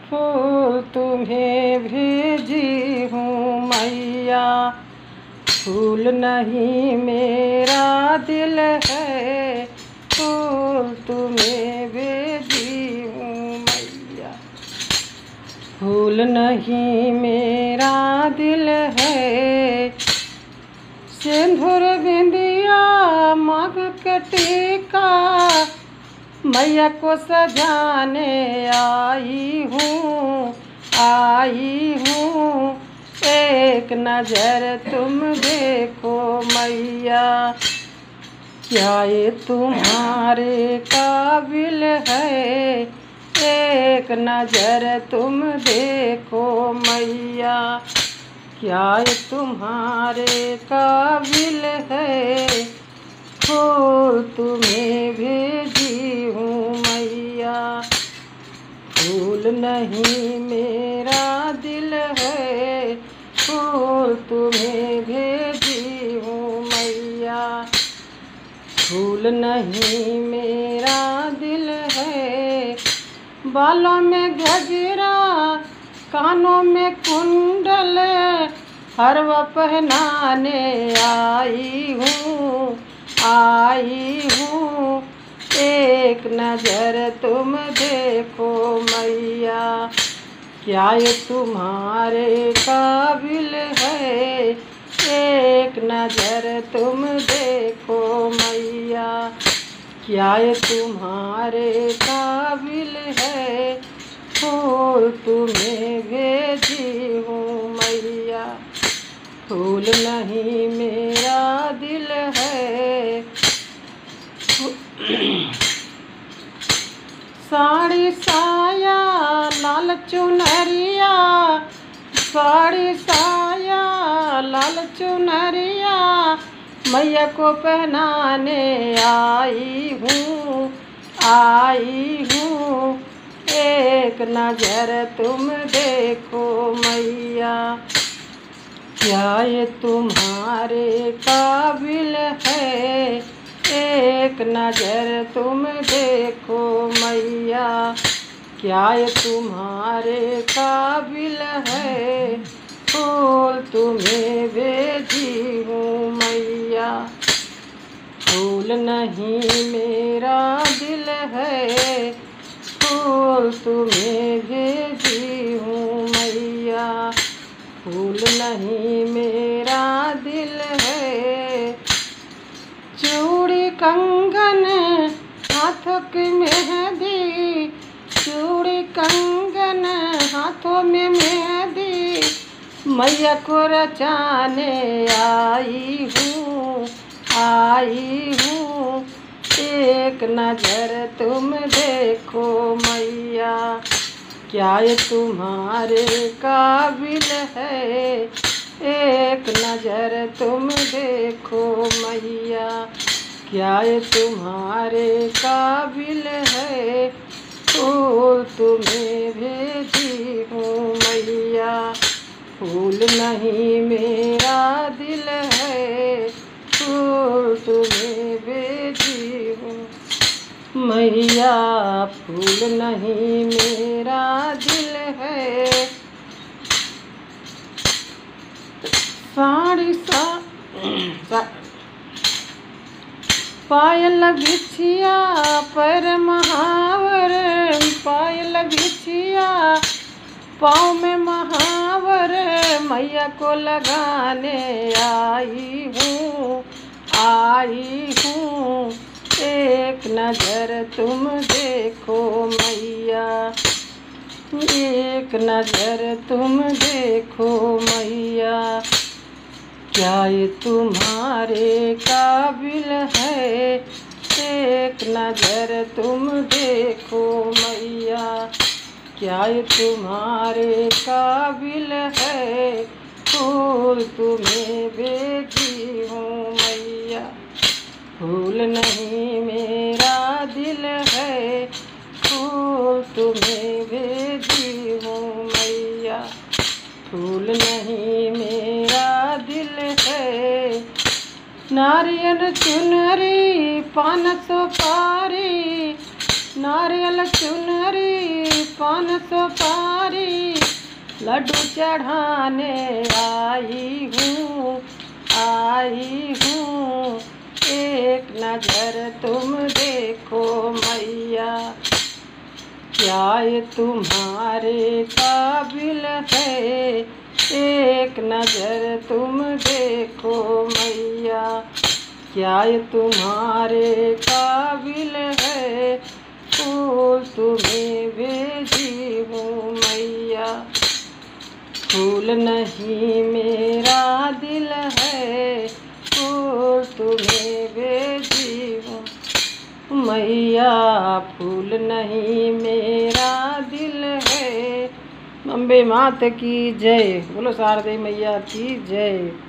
फूल तुम्हें भेजी हूँ मैया, फूल नहीं मेरा दिल है, फूल तुम्हें भेजी हूँ मैया। फूल नहीं मेरा दिल है, सिंदूर बिंदिया मांग के टीका मैया को सजाने आई हूँ, आई हूँ। एक नज़र तुम देखो मैया, क्या ये तुम्हारे काबिल है। एक नज़र तुम देखो मैया, क्या ये तुम्हारे काबिल है। फूल तुम्हें भेजी हूँ मैया, फूल नहीं मेरा दिल है, फूल तुम्हें भेजी हूँ मैया। फूल नहीं मेरा दिल है, बालों में गजरा कानों में कुंडल हरवा पहनाने आई हूँ, आई हूँ। एक नज़र तुम देखो मैया, क्या ये तुम्हारे काबिल है। एक नज़र तुम देखो मैया, क्या ये तुम्हारे काबिल है। फूल तुम्हें भेजी हूँ मैया, फूल नहीं मेरा दिल है। साड़ी साया लाल चुनरिया, साड़ी साया लाल चुनरिया मैया को पहनाने आई हूँ, आई हूँ। एक नज़र तुम देखो मैया, क्या ये तुम्हारे काबिल है। एक नज़र तुम देखो मैया, क्या ये तुम्हारे काबिल है। फूल तुम्हें भेजी हूँ मैया, फूल नहीं मेरा दिल है, फूल तुम्हें भेजी हूँ मैया। फूल नहीं मेरा दिल है, चूड़ी कंगन हाथों की मेहंदी, चूड़ी कंगन हाथों में मेहंदी मैया को रचाने आई हूँ, आई हूँ। एक नज़र तुम देखो मैया, क्या ये तुम्हारे काबिल है। एक नज़र तुम देखो मैया, क्या ये तुम्हारे काबिल है। फूल तुम्हें भेजी हूँ मैया, फूल नहीं मेरा दिल है, फूल तुम्हें भेजी हूँ मैया, फूल नहीं मेरा दिल है। साड़ी पायल बिछिया पर महावर, पायल बिछिया पाँव में महावर मैया को लगाने आई हूँ, आई हूँ। एक नज़र तुम देखो मैया, एक नज़र तुम देखो मैया, क्या ये तुम्हारे काबिल है। एक नज़र तुम देखो मैया, क्या ये तुम्हारे काबिल है। फूल तुम्हें भेजी हूँ मैया, फूल नहीं मेरा दिल है, फूल तुम्हें भेजी हूँ मैया, फूल नहीं मेरा दिल है। नारियल चुनरी पान सुपारी, नारियल चुनरी पान सुपारी लड्डू चढ़ाने आई हूँ, आई हूँ। एक नज़र तुम देखो मैया, क्या ये तुम्हारे काबिल है। एक नज़र तुम देखो मैया, क्या ये तुम्हारे काबिल है। फूल तुम्हें भेजी हूँ मैया, फूल नहीं मेरा दिल है। फूल तुम्हें भेजी हूँ मैया, फूल नहीं मेरा दिल है। अम्बे मात की जय। बोलो शारदे मैया की जय।